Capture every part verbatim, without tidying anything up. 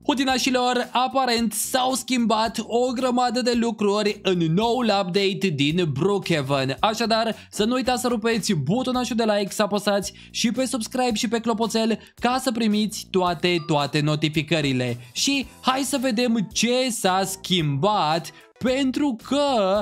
Hudinașilor, aparent s-au schimbat o grămadă de lucruri în noul update din Brookhaven. Așadar, să nu uitați să rupeți butonașul de like, să apăsați și pe subscribe și pe clopoțel ca să primiți toate, toate notificările. Și hai să vedem ce s-a schimbat. Pentru că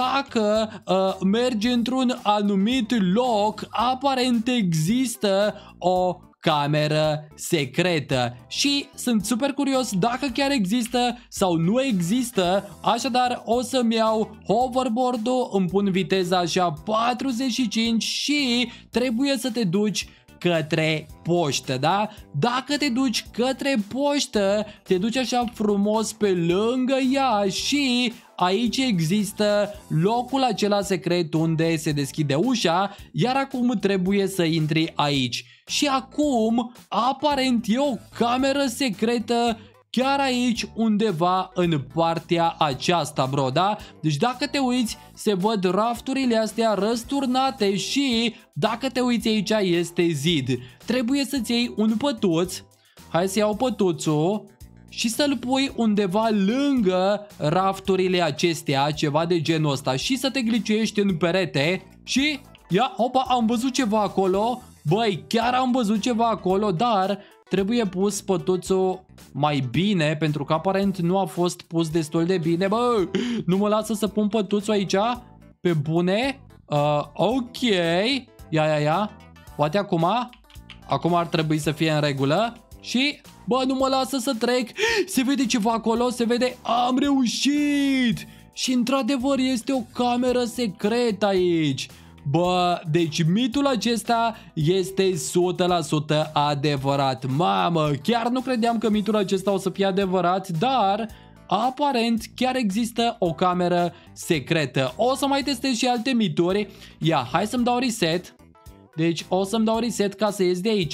dacă uh, mergi într-un anumit loc, aparent există o cameră secretă și sunt super curios dacă chiar există sau nu există. Așadar o să-mi iau hoverboard-ul, îmi pun viteza așa patruzeci și cinci și trebuie să te duci către poștă, da? Dacă te duci către poștă, te duci așa frumos pe lângă ea și aici există locul acela secret unde se deschide ușa, iar acum trebuie să intri aici. Și acum, aparent e o cameră secretă chiar aici undeva în partea aceasta, bro, da? Deci dacă te uiți, se văd rafturile astea răsturnate și dacă te uiți aici este zid. Trebuie să-ți iei un pătuț, hai să iau pătuțul și să-l pui undeva lângă rafturile acestea, ceva de genul ăsta, și să te gliciuiești în perete și ia, opa, am văzut ceva acolo. Băi, chiar am văzut ceva acolo, dar trebuie pus pătuțul mai bine, pentru că aparent nu a fost pus destul de bine. Bă, nu mă lasă să pun pătuțul aici? Pe bune? Uh, ok. Ia, ia, ia. Poate acum? Acum ar trebui să fie în regulă. Și, bă, nu mă lasă să trec. Se vede ceva acolo, se vede. Am reușit! Și într-adevăr este o cameră secretă aici. Bă, deci mitul acesta este o sută la sută adevărat. Mamă, chiar nu credeam că mitul acesta o să fie adevărat, dar aparent chiar există o cameră secretă. O să mai testez și alte mituri. Ia, hai să-mi dau reset. Deci o să-mi dau reset ca să ies de aici.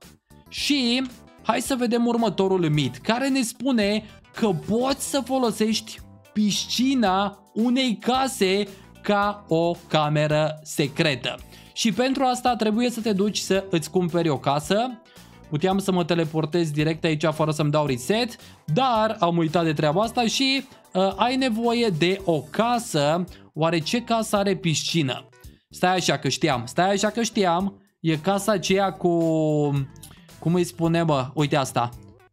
Și hai să vedem următorul mit, care ne spune că poți să folosești piscina unei case ca o cameră secretă. Și pentru asta trebuie să te duci să îți cumperi o casă. Puteam să mă teleportez direct aici fără să-mi dau reset, dar am uitat de treaba asta și uh, ai nevoie de o casă. Oare ce casă are piscină? Stai așa că știam, stai așa că știam. E casa aceea cu... cum îi spune, bă? Uite asta.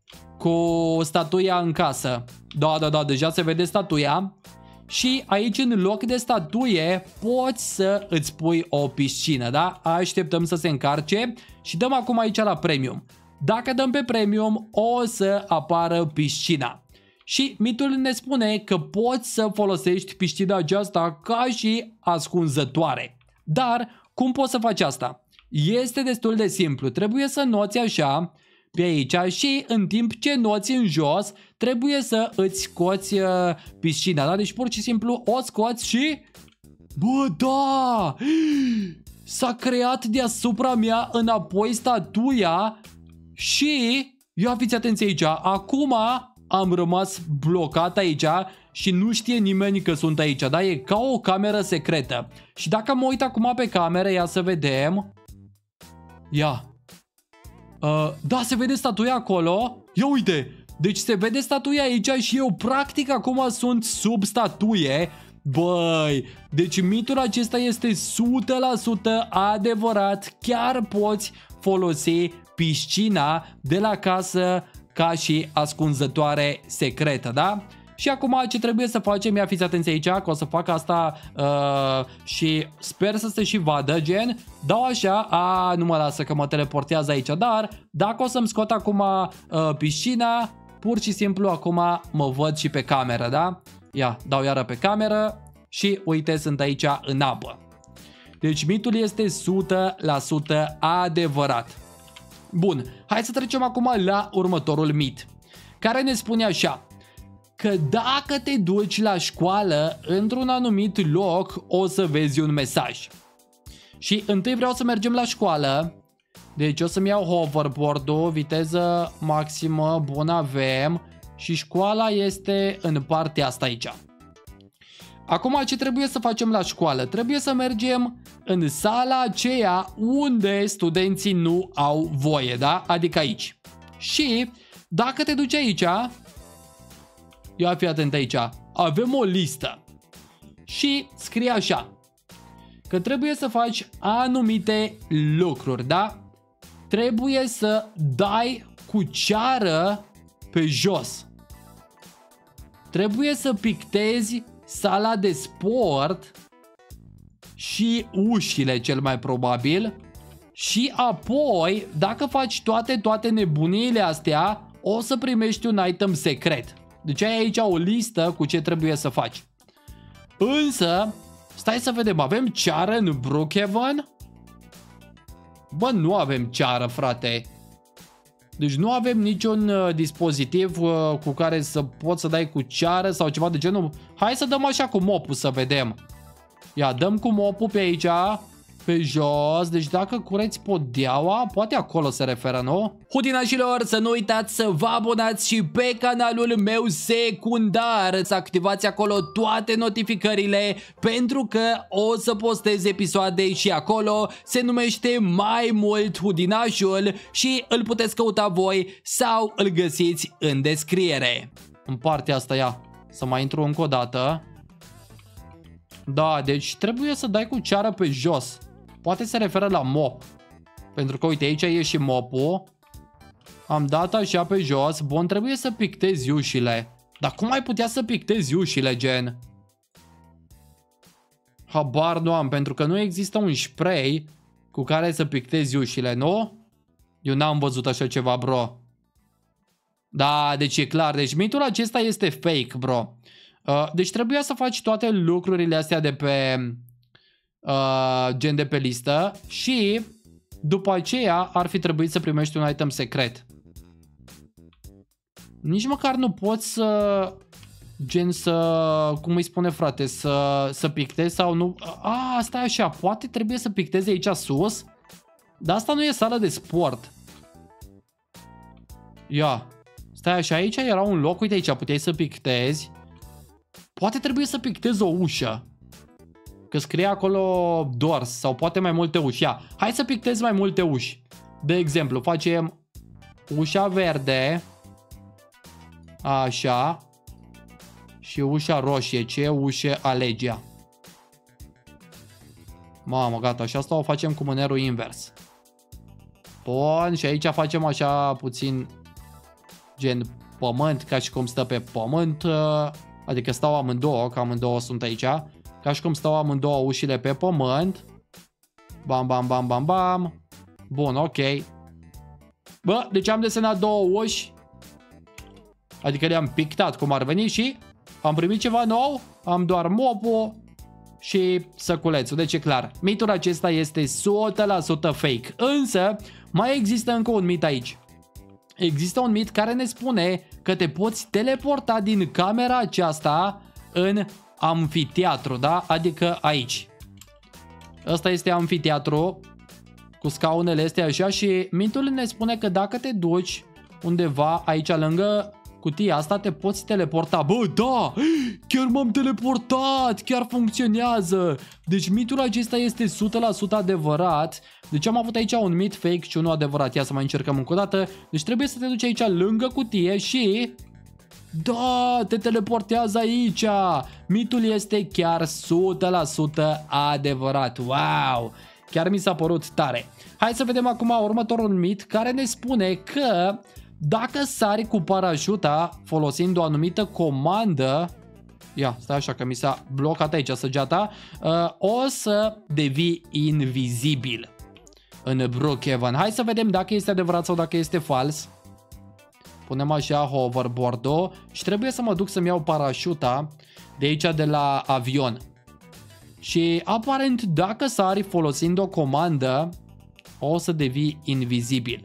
Cu statuia în casă. Da, da, da, deja se vede statuia. Și aici în loc de statuie poți să îți pui o piscină, da? Așteptăm să se încarce și dăm acum aici la premium. Dacă dăm pe premium o să apară piscina. Și mitul ne spune că poți să folosești piscina aceasta ca și ascunzătoare. Dar cum poți să faci asta? Este destul de simplu, trebuie să noți așa pe aici și în timp ce noți în jos trebuie să îți scoți uh, piscina, da? Deci pur și simplu o scoți și... Bă, da! S-a creat deasupra mea înapoi statuia și... Ia fiți atenți aici, acum am rămas blocat aici și nu știe nimeni că sunt aici, da? E ca o cameră secretă. Și dacă mă uit acum pe cameră, ia să vedem... Ia... Uh, da, se vede statuia acolo. Ia uite, deci se vede statuia aici și eu practic acum sunt sub statuie. Băi, deci mitul acesta este o sută la sută adevărat. Chiar poți folosi piscina de la casă ca și ascunzătoare secretă, da? Și acum ce trebuie să facem, ia fiți atenți aici, că o să fac asta uh, și sper să se și vadă, gen, dau așa, a, nu mă lasă că mă teleportează aici, dar dacă o să-mi scot acum uh, piscina, pur și simplu acum mă văd și pe cameră, da? Ia, dau iară pe cameră și uite, sunt aici în apă. Deci mitul este o sută la sută adevărat. Bun, hai să trecem acum la următorul mit, care ne spune așa: că dacă te duci la școală într-un anumit loc, o să vezi un mesaj. Și întâi vreau să mergem la școală. Deci o să-mi iau hoverboard-ul, viteză maximă, bun avem. Și școala este în partea asta aici. Acum ce trebuie să facem la școală? Trebuie să mergem în sala aceea unde studenții nu au voie, da? Adică aici. Și dacă te duci aici, ia fi atent aici, avem o listă și scrie așa, că trebuie să faci anumite lucruri, da? Trebuie să dai cu ceară pe jos. Trebuie să pictezi sala de sport și ușile cel mai probabil. Și apoi, dacă faci toate, toate nebuniile astea, o să primești un item secret. Deci ai aici o listă cu ce trebuie să faci. Însă, stai să vedem, avem ceară în Brookhaven? Bă, nu avem ceară, frate. Deci nu avem niciun uh, dispozitiv uh, cu care să poți să dai cu ceară sau ceva de genul. Hai să dăm așa cu mopul să vedem. Ia, dăm cu mopul pe aici, pe jos. Deci dacă cureți podeaua, poate acolo se referă, nu? Hudinașilor, să nu uitați să vă abonați și pe canalul meu secundar. Să activați acolo toate notificările, pentru că o să postez episoade și acolo. Se numește Mai Mult Hudinașul și îl puteți căuta voi sau îl găsiți în descriere. În partea asta, ia, să mai intru încă o dată. Da, deci trebuie să dai cu ceară pe jos. Poate se referă la mop. Pentru că, uite, aici e și mopul. Am dat așa pe jos. Bun, trebuie să pictezi ușile. Dar cum ai putea să pictezi ușile, gen? Habar nu am, pentru că nu există un spray cu care să pictezi ușile, nu? Eu n-am văzut așa ceva, bro. Da, deci e clar. Deci mitul acesta este fake, bro. Uh, deci trebuia să faci toate lucrurile astea de pe uh, gen de pe listă și după aceea ar fi trebuit să primești un item secret. Nici măcar nu poți să gen să, cum îi spune, frate, să, să pictezi sau nu. A, stai așa, poate trebuie să pictezi aici sus, dar asta nu e sală de sport. Ia, stai așa, aici era un loc, uite aici puteai să pictezi. Poate trebuie să pictezi o ușă. Că scrie acolo doors sau poate mai multe uși. Ia, hai să pictezi mai multe uși. De exemplu, facem ușa verde. Așa. Și ușa roșie. Ce ușă alegi? Mamă, gata. Și asta o facem cu mânerul invers. Bun. Și aici facem așa puțin gen pământ, ca și cum stă pe pământ. Adică stau amândouă, că amândouă sunt aici. Ca și cum stau amândouă ușile pe pământ. Bam, bam, bam, bam, bam. Bun, ok. Bă, deci am desenat două uși. Adică le-am pictat cum ar veni și am primit ceva nou. Am doar mopul și săculețul. Deci e clar, mitul acesta este o sută la sută fake. Însă, mai există încă un mit aici. Există un mit care ne spune că te poți teleporta din camera aceasta în amfiteatru, da? Adică aici. Ăsta este amfiteatru cu scaunele astea așa și mitul ne spune că dacă te duci undeva aici lângă cutia asta te poți teleporta. Bă, da! Chiar m-am teleportat! Chiar funcționează! Deci mitul acesta este o sută la sută adevărat. Deci am avut aici un mit fake și unul adevărat. Ia să mai încercăm încă o dată. Deci trebuie să te duci aici lângă cutie și... Da, te teleportează aici. Mitul este chiar o sută la sută adevărat. Wow! Chiar mi s-a părut tare. Hai să vedem acum următorul mit care ne spune că dacă sari cu parașuta folosind o anumită comandă, ia, stai așa că mi s-a blocat aici săgeata, uh, o să devii invizibil în Brookhaven. Hai să vedem dacă este adevărat sau dacă este fals. Punem așa hoverboard-ul și trebuie să mă duc să-mi iau parașuta de aici de la avion. Și aparent dacă sari folosind o comandă, o să devii invizibil.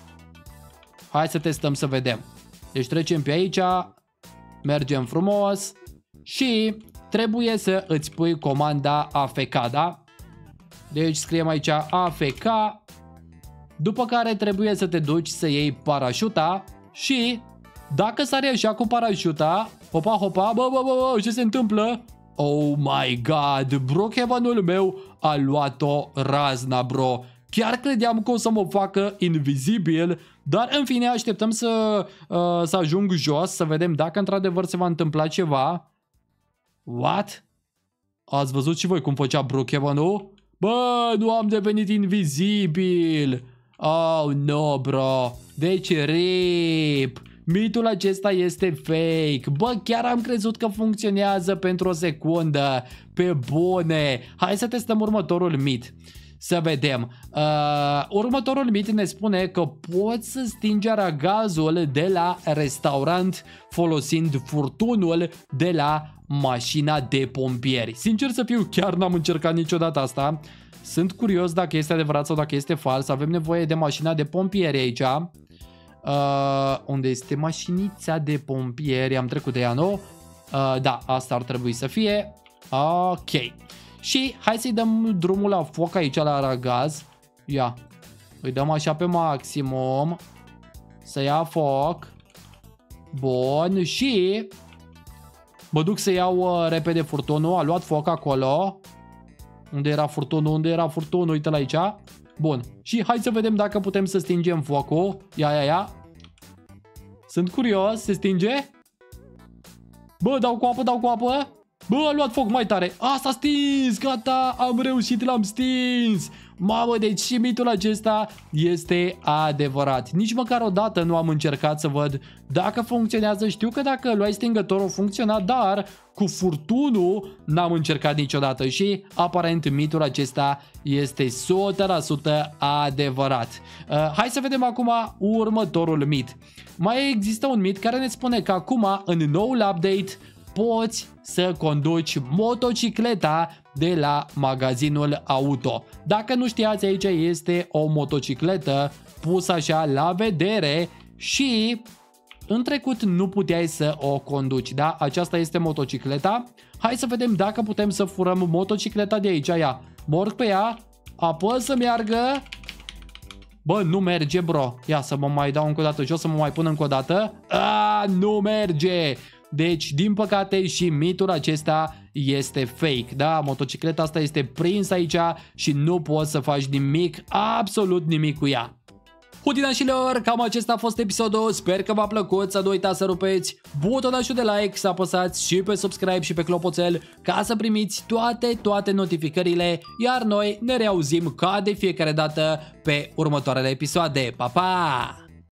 Hai să testăm să vedem. Deci trecem pe aici, mergem frumos și trebuie să îți pui comanda A F K, da? Deci scriem aici A F K, după care trebuie să te duci să iei parașuta și dacă sari așa cu parașuta, hopa, hopa, bă, bă, bă, bă, ce se întâmplă? Oh my god, Brookhaven-ul meu a luat-o razna, bro. Chiar credeam că o să mă facă invizibil, Dar în fine așteptăm să, uh, să ajung jos, să vedem dacă într-adevăr se va întâmpla ceva. What? Ați văzut și voi cum făcea Brookhaven, nu? Bă, nu am devenit invizibil. Oh, no, bro. Deci, rip. Mitul acesta este fake. Bă, chiar am crezut că funcționează pentru o secundă. Pe bune. Hai să testăm următorul mit. Să vedem. Uh, următorul mit ne spune că poți să stingi aragazul de la restaurant folosind furtunul de la mașina de pompieri. Sincer să fiu, chiar n-am încercat niciodată asta. Sunt curios dacă este adevărat sau dacă este fals. Avem nevoie de mașina de pompieri aici. Uh, unde este mașinița de pompieri? Am trecut de ea, nu? Uh, da, asta ar trebui să fie. Ok. Și hai să-i dăm drumul la foc aici la aragaz. Ia. Îi dăm așa pe maximum. Să ia foc. Bun. Și mă duc să iau uh, repede furtunul. A luat foc acolo. Unde era furtunul? Unde era furtunul? Uite-l aici. Bun. Și hai să vedem dacă putem să stingem focul. Ia, ia, ia. Sunt curios. Se stinge? Bă, dau cu apă, dau cu apă. Bă, a luat foc mai tare. A, s-a stins. Gata, am reușit, l-am stins. Mamă, deci și mitul acesta este adevărat. Nici măcar o dată nu am încercat să văd dacă funcționează. Știu că dacă luai stingătorul funcționa, dar cu furtunul n-am încercat niciodată și aparent mitul acesta este o sută la sută adevărat. Uh, hai să vedem acum următorul mit. Mai există un mit care ne spune că acum în noul update poți să conduci motocicleta de la magazinul auto. Dacă nu știați, aici este o motocicletă pusă așa la vedere și în trecut nu puteai să o conduci, da? Aceasta este motocicleta. Hai să vedem dacă putem să furăm motocicleta de aici. Ia, morg pe ea, apăs să meargă. Bă, nu merge, bro. Ia să mă mai dau încă o dată jos, să mă mai pun încă o dată. A, nu merge! Deci, din păcate, și mitul acesta este fake, da? Motocicleta asta este prinsă aici și nu poți să faci nimic, absolut nimic cu ea. Hutinașilor, cam acesta a fost episodul, sper că v-a plăcut, să nu uitați să rupeți butonul de like, să apăsați și pe subscribe și pe clopoțel ca să primiți toate, toate notificările, iar noi ne reauzim ca de fiecare dată pe următoarele episoade. Pa, pa!